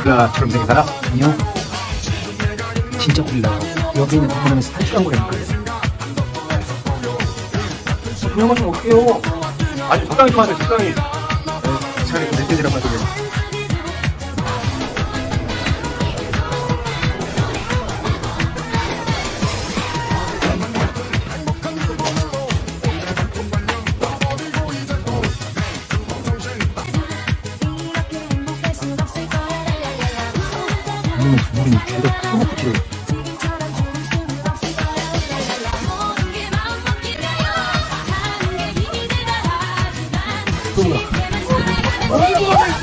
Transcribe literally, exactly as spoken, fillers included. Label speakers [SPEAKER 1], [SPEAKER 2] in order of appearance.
[SPEAKER 1] 고릴라처럼 되게 살아?
[SPEAKER 2] 아니요. 진짜 고릴라요. 여기 있는 동물원에서 탈출한 거라니까요.
[SPEAKER 1] 그냥 하시면 어떡해요? 아니 적당히 좀 하세요. 적당히. 차라리 좀 멧돼지라고 하세요.
[SPEAKER 2] 아니면 동물이 죄를 풀어놓고 지를.
[SPEAKER 1] 또